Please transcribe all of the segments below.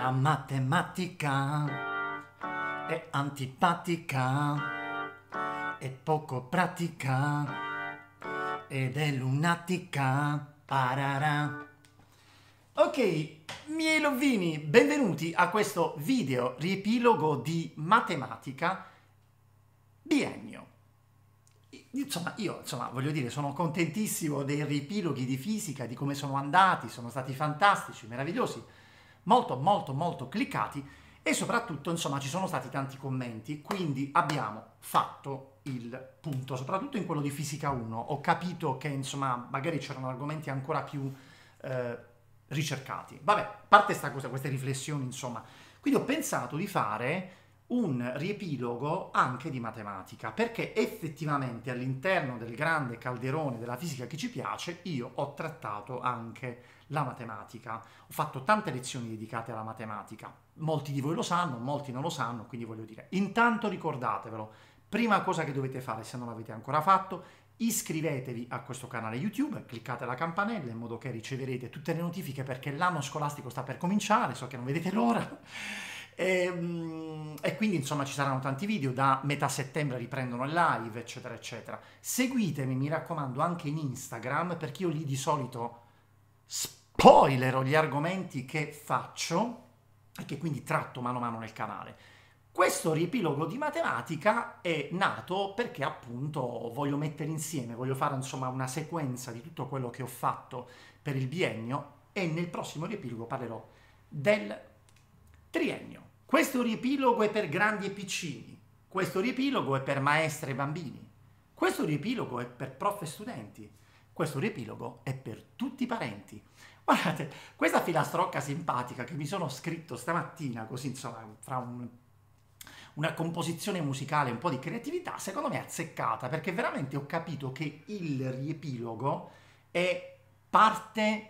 La matematica è antipatica, è poco pratica ed è lunatica. Pararà. Ok, miei lovini, benvenuti a questo video riepilogo di matematica biennio. Io voglio dire, sono contentissimo dei riepiloghi di fisica, di come sono andati, sono stati fantastici, meravigliosi, molto cliccati e soprattutto, insomma, ci sono stati tanti commenti, quindi abbiamo fatto il punto, soprattutto in quello di fisica 1. Ho capito che, insomma, magari c'erano argomenti ancora più ricercati. Vabbè, a parte sta cosa, queste riflessioni, insomma. Quindi ho pensato di fare un riepilogo anche di matematica, perché effettivamente all'interno del grande calderone della fisica che ci piace, io ho trattato anche la matematica. Ho fatto tante lezioni dedicate alla matematica. Molti di voi lo sanno, molti non lo sanno, quindi voglio dire, intanto ricordatevelo, prima cosa che dovete fare se non l'avete ancora fatto, iscrivetevi a questo canale YouTube, cliccate la campanella in modo che riceverete tutte le notifiche perché l'anno scolastico sta per cominciare, so che non vedete l'ora. E quindi insomma ci saranno tanti video, da metà settembre riprendono il live, eccetera eccetera. Seguitemi, mi raccomando, anche in Instagram, perché io lì di solito spoilerò gli argomenti che faccio e che quindi tratto mano a mano nel canale. Questo riepilogo di matematica è nato perché appunto voglio mettere insieme, voglio fare insomma una sequenza di tutto quello che ho fatto per il biennio e nel prossimo riepilogo parlerò del triennio. Questo riepilogo è per grandi e piccini, questo riepilogo è per maestre e bambini, questo riepilogo è per prof e studenti, questo riepilogo è per tutti i parenti. Guardate, questa filastrocca simpatica che mi sono scritto stamattina, così insomma, fra una composizione musicale, un po' di creatività, secondo me è azzeccata, perché veramente ho capito che il riepilogo è parte,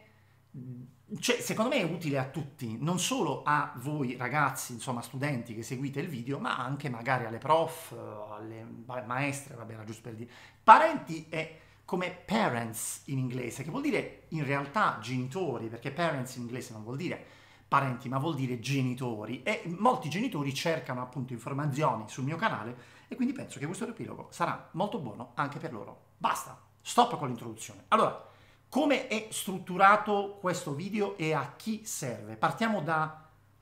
cioè secondo me è utile a tutti, non solo a voi ragazzi, insomma studenti che seguite il video, ma anche magari alle prof, alle maestre, vabbè era giusto per dire, parenti e come parents in inglese, che vuol dire in realtà genitori, perché parents in inglese non vuol dire parenti, ma vuol dire genitori, e molti genitori cercano appunto informazioni sul mio canale e quindi penso che questo riepilogo sarà molto buono anche per loro. Basta, stop con l'introduzione. Allora, come è strutturato questo video e a chi serve? Partiamo da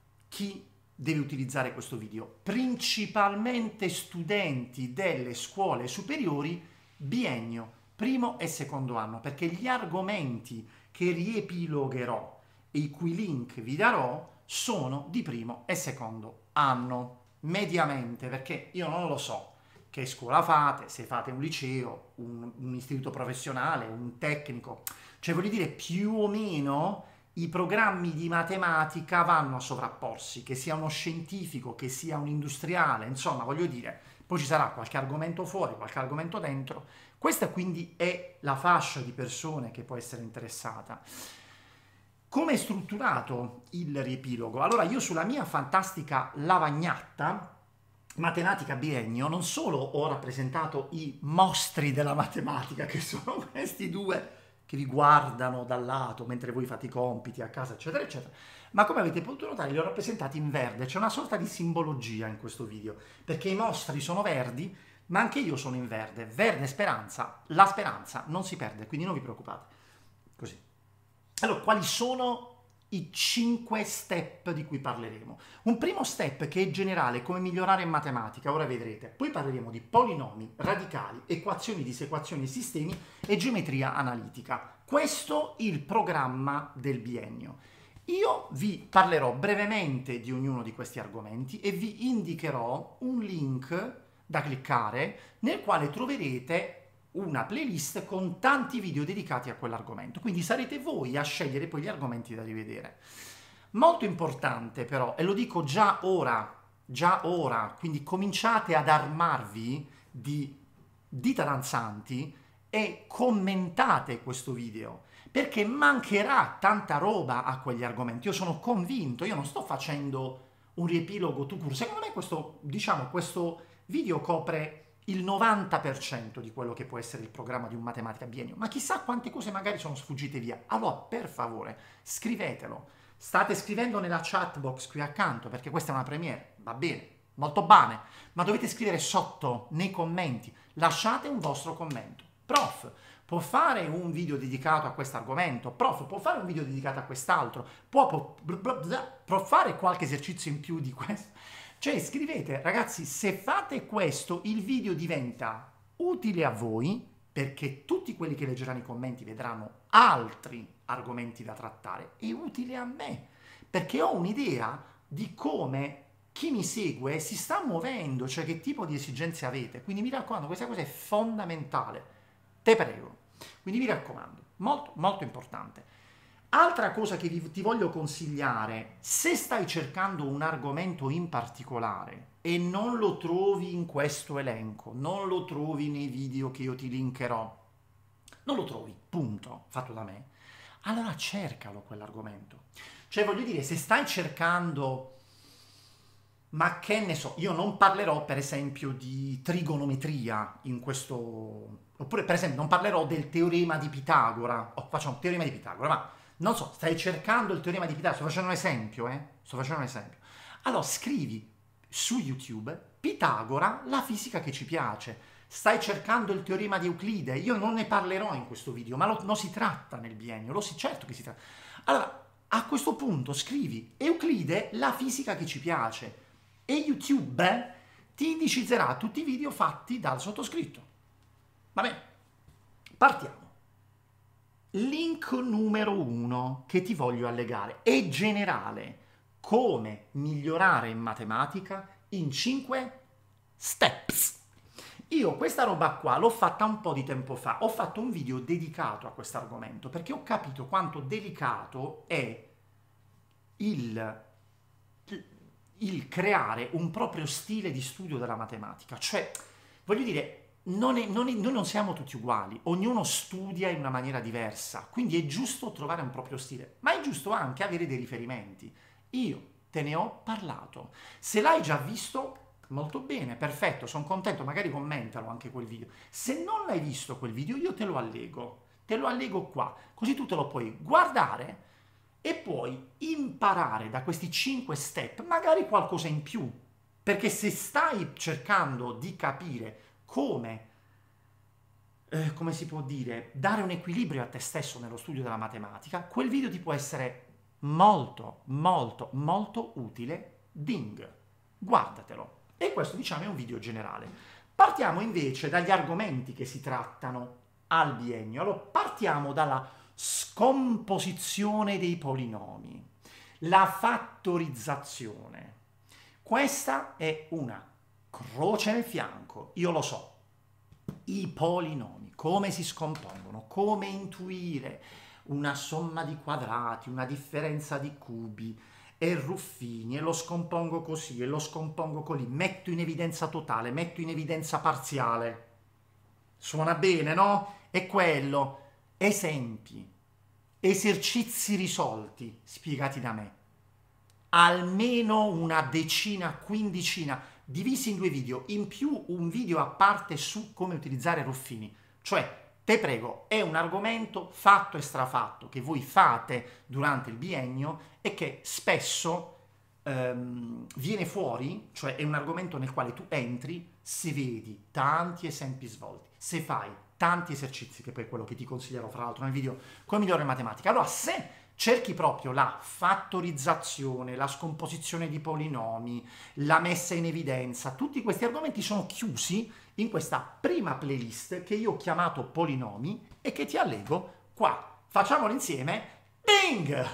chi deve utilizzare questo video. Principalmente studenti delle scuole superiori biennio, primo e secondo anno, perché gli argomenti che riepilogherò e i cui link vi darò sono di primo e secondo anno, mediamente, perché io non lo so che scuola fate, se fate un liceo, un istituto professionale, un tecnico, cioè voglio dire più o meno i programmi di matematica vanno a sovrapporsi, che sia uno scientifico, che sia un industriale, insomma voglio dire, poi ci sarà qualche argomento fuori, qualche argomento dentro, questa quindi è la fascia di persone che può essere interessata. Come è strutturato il riepilogo? Allora, io sulla mia fantastica lavagnata, matematica biennio, non solo ho rappresentato i mostri della matematica, che sono questi due che vi guardano dal lato mentre voi fate i compiti a casa, eccetera, eccetera, ma come avete potuto notare li ho rappresentati in verde, c'è una sorta di simbologia in questo video, perché i mostri sono verdi, ma anche io sono in verde, verde speranza, la speranza non si perde, quindi non vi preoccupate. Così. Allora, quali sono i 5 step di cui parleremo? Un primo step che è generale, come migliorare in matematica, ora vedrete. Poi parleremo di polinomi, radicali, equazioni, disequazioni e sistemi e geometria analitica. Questo è il programma del biennio. Io vi parlerò brevemente di ognuno di questi argomenti e vi indicherò un link da cliccare nel quale troverete una playlist con tanti video dedicati a quell'argomento, quindi sarete voi a scegliere poi gli argomenti da rivedere. Molto importante però, e lo dico già ora, quindi cominciate ad armarvi di dita danzanti e commentate questo video, perché mancherà tanta roba a quegli argomenti. Io sono convinto, io non sto facendo un riepilogo tout court, secondo me questo video copre il 90% di quello che può essere il programma di un matematica biennio, ma chissà quante cose magari sono sfuggite via. Allora, per favore, scrivetelo, State scrivendo nella chat box qui accanto, perché questa è una premiere, va bene, molto bene, ma dovete scrivere sotto nei commenti, lasciate un vostro commento. Prof, può fare un video dedicato a questo argomento? Prof, può fare un video dedicato a quest'altro? Può fare qualche esercizio in più di questo? Cioè scrivete, ragazzi, se fate questo il video diventa utile a voi, perché tutti quelli che leggeranno i commenti vedranno altri argomenti da trattare, è utile a me, perché ho un'idea di come chi mi segue si sta muovendo, cioè che tipo di esigenze avete. Quindi mi raccomando, questa cosa è fondamentale, te prego. Quindi mi raccomando, molto molto importante. Altra cosa che ti voglio consigliare, se stai cercando un argomento in particolare e non lo trovi in questo elenco, non lo trovi nei video che io ti linkerò, non lo trovi, punto, fatto da me, allora cercalo quell'argomento. Cioè voglio dire, se stai cercando, ma che ne so, io non parlerò per esempio di trigonometria in questo, oppure per esempio non parlerò del teorema di Pitagora, facciamo teorema di Pitagora, ma non so, stai cercando il teorema di Pitagora, sto facendo un esempio, sto facendo un esempio. Allora scrivi su YouTube Pitagora, la fisica che ci piace. Stai cercando il teorema di Euclide, io non ne parlerò in questo video, ma lo si tratta nel biennio, certo che si tratta. Allora, a questo punto scrivi Euclide, la fisica che ci piace, e YouTube ti indicizzerà tutti i video fatti dal sottoscritto. Va bene, partiamo. Link numero 1 che ti voglio allegare è generale, come migliorare in matematica in 5 steps. Io questa roba qua l'ho fatta un po' di tempo fa, ho fatto un video dedicato a questo argomento perché ho capito quanto delicato è il creare un proprio stile di studio della matematica. Cioè, voglio dire, noi non siamo tutti uguali, ognuno studia in una maniera diversa, quindi è giusto trovare un proprio stile, ma è giusto anche avere dei riferimenti. Io te ne ho parlato, se l'hai già visto, molto bene, perfetto, sono contento, magari commentalo anche quel video. Se non l'hai visto quel video, io te lo allego qua, così tu te lo puoi guardare e puoi imparare da questi 5 step magari qualcosa in più, perché se stai cercando di capire come si può dire, dare un equilibrio a te stesso nello studio della matematica, quel video ti può essere molto, molto, molto utile. Ding, guardatelo. E questo, diciamo, è un video generale. Partiamo invece dagli argomenti che si trattano al biennio. Allora, partiamo dalla scomposizione dei polinomi, la fattorizzazione. Questa è una croce nel fianco, io lo so. I polinomi, come si scompongono, come intuire una somma di quadrati, una differenza di cubi e ruffini, e lo scompongo così e lo scompongo così, metto in evidenza totale, metto in evidenza parziale. Suona bene, no? È quello. Esempi, esercizi risolti, spiegati da me. Almeno una decina, quindicina, divisi in 2 video, in più un video a parte su come utilizzare ruffini. Cioè, te prego, è un argomento fatto e strafatto che voi fate durante il biennio e che spesso viene fuori, cioè è un argomento nel quale tu entri se vedi tanti esempi svolti, se fai tanti esercizi, che poi è quello che ti consiglierò fra l'altro nel video come migliore in matematica. Allora, se cerchi proprio la fattorizzazione, la scomposizione di polinomi, la messa in evidenza, tutti questi argomenti sono chiusi in questa prima playlist che io ho chiamato polinomi e che ti allego qua. Facciamolo insieme. Bing!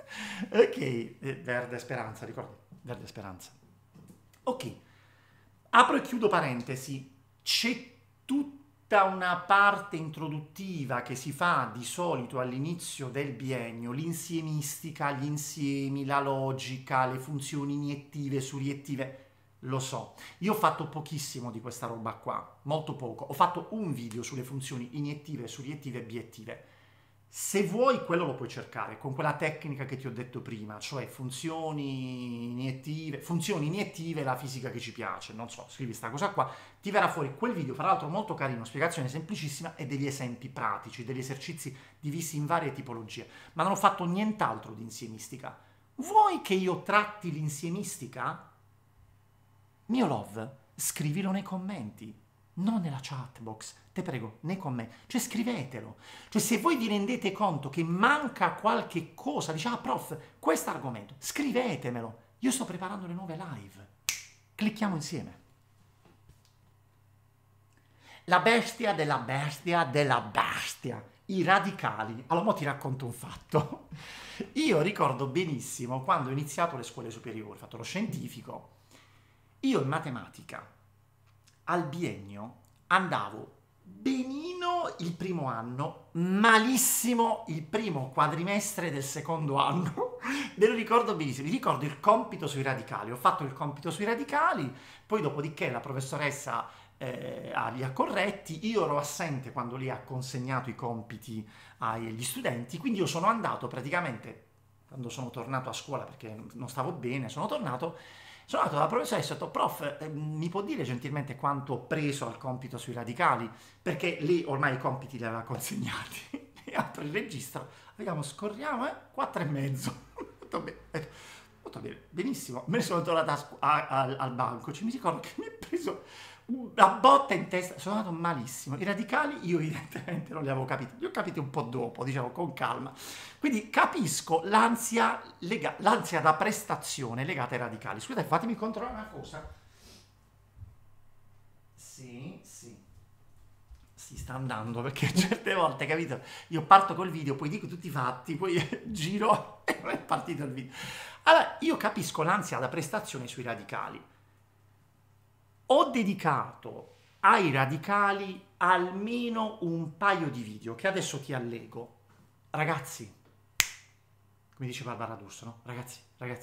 Ok, verde speranza, ricordi? Verde speranza. Ok, apro e chiudo parentesi. C'è tutta una parte introduttiva che si fa di solito all'inizio del biennio, l'insiemistica, gli insiemi, la logica, le funzioni iniettive, suriettive. Lo so, io ho fatto pochissimo di questa roba qua, molto poco. Ho fatto un video sulle funzioni iniettive, suriettive e biettive. Se vuoi, quello lo puoi cercare con quella tecnica che ti ho detto prima, cioè funzioni iniettive, la fisica che ci piace, non so, scrivi sta cosa qua, ti verrà fuori quel video, fra l'altro molto carino, spiegazione semplicissima e degli esempi pratici, degli esercizi divisi in varie tipologie, ma non ho fatto nient'altro di insiemistica. Vuoi che io tratti l'insiemistica? Mio love, scrivilo nei commenti, non nella chat box, te prego, nei commenti, cioè scrivetelo. Cioè se voi vi rendete conto che manca qualche cosa, dice, ah prof, questo argomento, scrivetemelo. Io sto preparando le nuove live. Clicchiamo insieme. La bestia della bestia della bestia. I radicali. Allora, mo ti racconto un fatto. Io ricordo benissimo quando ho iniziato le scuole superiori, ho fatto lo scientifico. Io in matematica al biennio andavo benino il primo anno, malissimo il primo quadrimestre del secondo anno. Me lo ricordo benissimo. Mi ricordo il compito sui radicali. Ho fatto il compito sui radicali, poi dopodiché la professoressa li ha corretti, io ero assente quando lì ha consegnato i compiti agli studenti, quindi io sono andato praticamente, quando sono tornato a scuola perché non stavo bene, sono andato dalla professoressa e ho detto, prof, mi può dire gentilmente quanto ho preso al compito sui radicali? Perché lì ormai i compiti li aveva consegnati. E apro il registro, vediamo, scorriamo, 4,5. Tutto bene, benissimo. Me ne sono tornato al banco, mi ricordo che mi è preso una botta in testa, sono andato malissimo. I radicali io evidentemente non li avevo capiti, li ho capiti un po' dopo, diciamo con calma. Quindi capisco l'ansia da prestazione legata ai radicali. Scusate, fatemi controllare una cosa. Sì, si sta andando perché certe volte, capito? Io parto col video, poi dico tutti i fatti, poi giro e non è partito il video. Allora, io capisco l'ansia da prestazione sui radicali. Ho dedicato ai radicali almeno un paio di video che adesso ti allego. Ragazzi, come dice Barbara D'Urso, no? Ragazzi,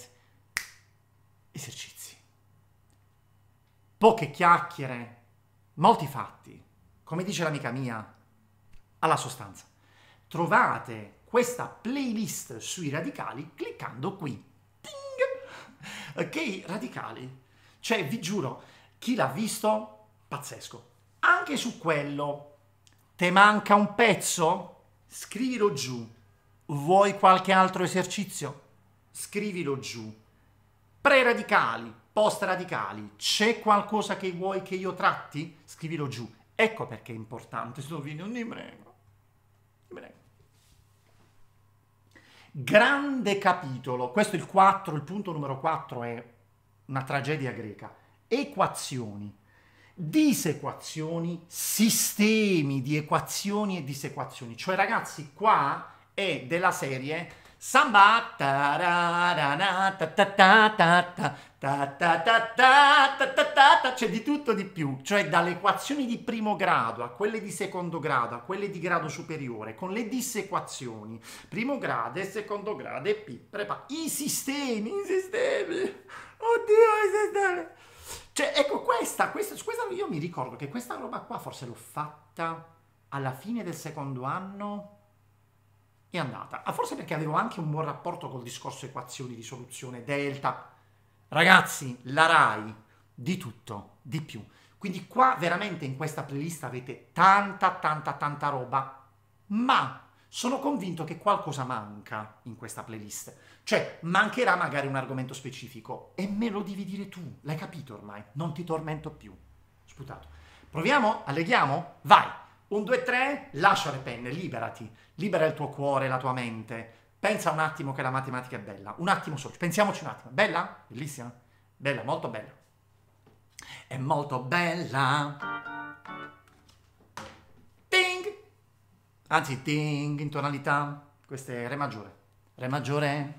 esercizi. Poche chiacchiere, molti fatti. Come dice l'amica mia, alla sostanza. Trovate questa playlist sui radicali cliccando qui. Ting! Ok, radicali. Cioè, vi giuro, chi l'ha visto? Pazzesco. Anche su quello, te manca un pezzo? Scrivilo giù. Vuoi qualche altro esercizio? Scrivilo giù. Pre-radicali, post-radicali, c'è qualcosa che vuoi che io tratti? Scrivilo giù. Ecco perché è importante sto video, ti prego. Ti prego. Grande capitolo, questo è il 4, il punto numero 4 è una tragedia greca. Equazioni, disequazioni, sistemi di equazioni e disequazioni. Cioè ragazzi, qua è della serie Samba, c'è di tutto di più, cioè dalle equazioni di primo grado a quelle di secondo grado a quelle di grado superiore, con le disequazioni, primo grado e secondo grado e i sistemi, oddio, i sistemi. Cioè, ecco, questa, io mi ricordo che questa roba qua forse l'ho fatta alla fine del secondo anno, è andata. Forse perché avevo anche un buon rapporto col discorso equazioni, risoluzione, delta. Ragazzi, la RAI, di tutto, di più. Quindi qua veramente in questa playlist avete tanta roba, ma sono convinto che qualcosa manca in questa playlist. Cioè, mancherà magari un argomento specifico e me lo devi dire tu, l'hai capito ormai, non ti tormento più. Sputato. Proviamo? Alleghiamo? Vai! 1, 2, 3, lascia le penne, liberati, libera il tuo cuore, la tua mente. Pensa un attimo che la matematica è bella, un attimo solo, pensiamoci un attimo. Bella? Bellissima? Bella, molto bella. È molto bella. Ting! Anzi, ting in tonalità, questa è Re maggiore. Re maggiore.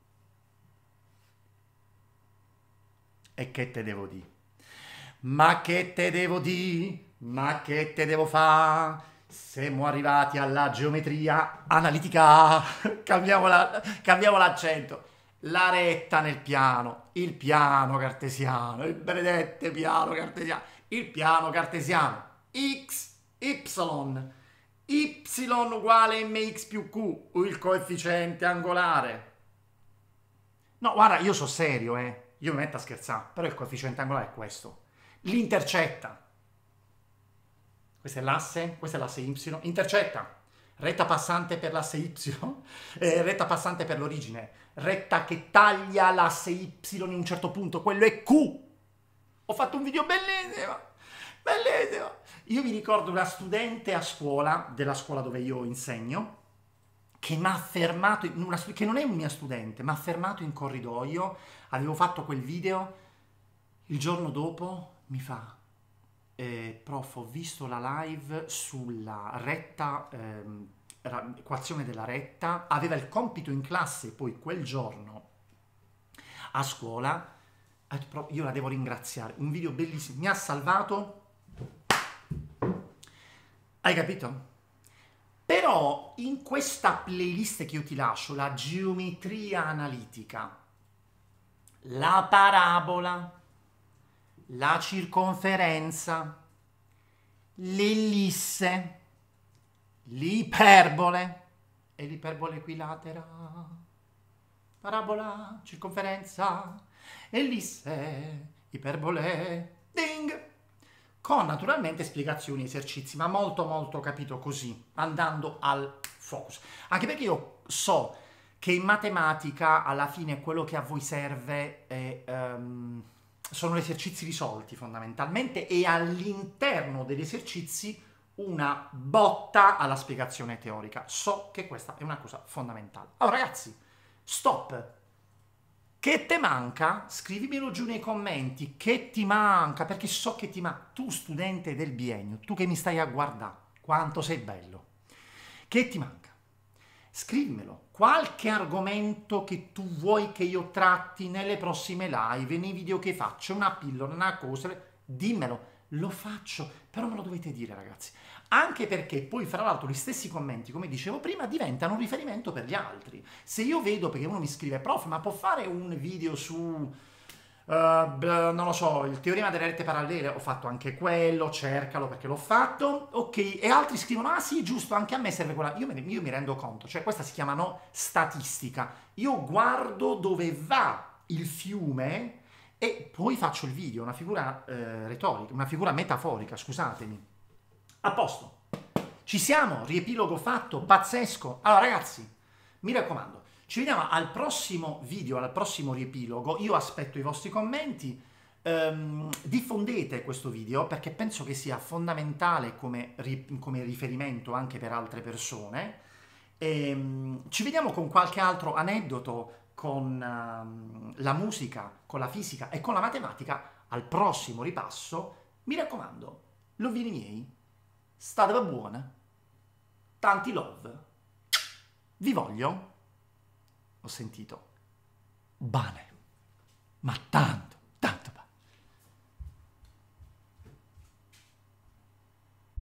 E che te devo dire? Ma che te devo dire? Ma che te devo fare? Siamo arrivati alla geometria analitica. Cambiamo l'accento. La retta nel piano, il piano cartesiano, il benedetto piano cartesiano, il piano cartesiano, x, y, y uguale mx più q, il coefficiente angolare. No, guarda, io so serio, io mi metto a scherzare, però il coefficiente angolare è questo. L'intercetta. Questa è l'asse y, intercetta. retta passante per l'asse Y, retta passante per l'origine, retta che taglia l'asse Y in un certo punto, quello è Q. Ho fatto un video bellissimo, bellissimo. Io mi ricordo una studente a scuola, della scuola dove io insegno, che mi ha fermato, che non è una mia studente, mi ha fermato in corridoio, avevo fatto quel video, il giorno dopo mi fa, prof, ho visto la live sulla retta, equazione della retta, aveva il compito in classe poi quel giorno a scuola, io la devo ringraziare, un video bellissimo, mi ha salvato, hai capito? Però in questa playlist che io ti lascio, la geometria analitica, la parabola, la circonferenza, l'ellisse, l'iperbole e l'iperbole equilatera, parabola, circonferenza, ellisse, iperbole, ding! Con naturalmente spiegazioni, esercizi, ma molto molto capito così, andando al focus. Anche perché io so che in matematica alla fine quello che a voi serve sono gli esercizi risolti fondamentalmente e all'interno degli esercizi una botta alla spiegazione teorica. So che questa è una cosa fondamentale. Allora ragazzi, stop! Che te manca? Scrivimelo giù nei commenti, che ti manca, perché so che ti manca. Tu studente del biennio, tu che mi stai a guardare, quanto sei bello. Che ti manca? Scrivimelo. Qualche argomento che tu vuoi che io tratti nelle prossime live, nei video che faccio, una pillola, una cosa, dimmelo. Lo faccio, però me lo dovete dire ragazzi. Anche perché poi fra l'altro gli stessi commenti, come dicevo prima, diventano un riferimento per gli altri. Se io vedo, perché uno mi scrive, prof, ma può fare un video su, non lo so, il teorema delle rette parallele, ho fatto anche quello, cercalo perché l'ho fatto, ok, e altri scrivono, ah sì, giusto, anche a me serve quella, io mi rendo conto, cioè questa si chiama statistica, io guardo dove va il fiume e poi faccio il video, una figura retorica, una figura metaforica, scusatemi. A posto. Ci siamo, riepilogo fatto, pazzesco. Allora ragazzi, mi raccomando, ci vediamo al prossimo video, al prossimo riepilogo. Io aspetto i vostri commenti. Diffondete questo video perché penso che sia fondamentale come riferimento anche per altre persone. Ci vediamo con qualche altro aneddoto con la musica, con la fisica e con la matematica al prossimo ripasso. Mi raccomando, lovini miei, state buone, tanti love, vi voglio, ho sentito, bene, ma tanto.